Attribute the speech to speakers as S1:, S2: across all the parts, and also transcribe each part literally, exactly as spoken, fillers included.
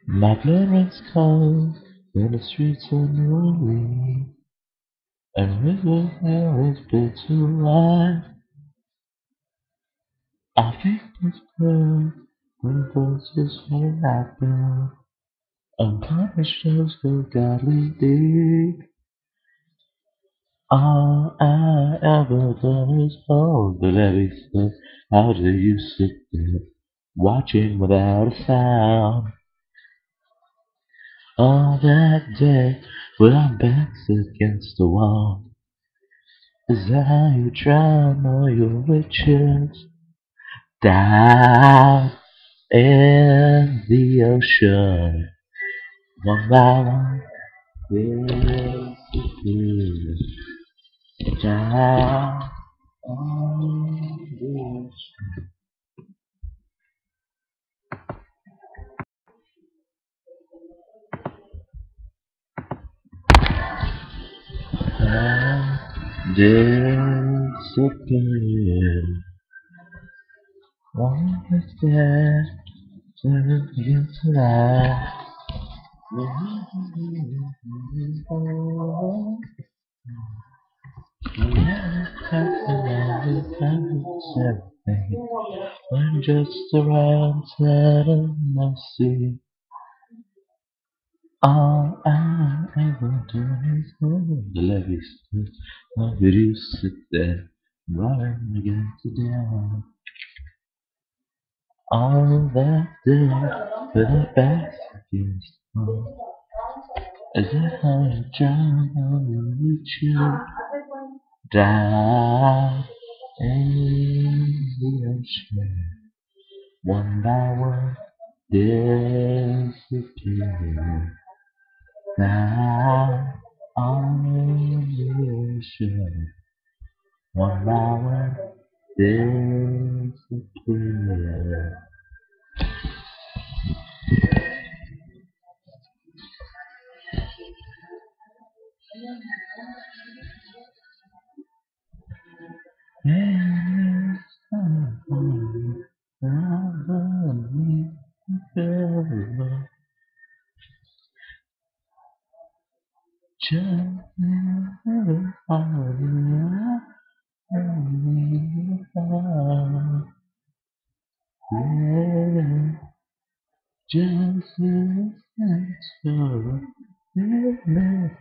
S1: My blood runs cold in the streets of New Orleans, and river hell is built to rise. I think this blood when those is falling out there, unpunished those go godly deed. All I ever done is hold the levee slip. How do you sit there, watching without a sound? All that day, with our backs against the wall. Is that how you drown all your witches? Down in the ocean, one by one, disappear. Down on the ocean. Down, disappear. One is there to you to life. When just around setting mercy, all I ever do is hold the levee still. How could you sit there, roaring against the dam? All that day, with our backs against the wall. Is that how you drown all your witches? Down in the ocean, one by one, disappear. Down on the ocean, one by one, disappear. Yes, I'm me forever. Just never follow me. Yeah, just listen to me.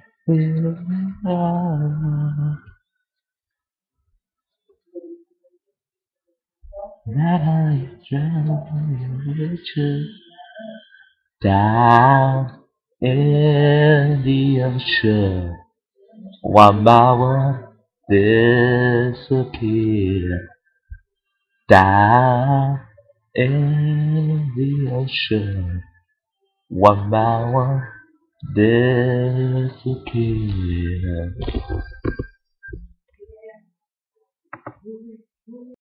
S1: That I drown your riches down in the ocean, one by one disappear. Down in the ocean, one by one disappear.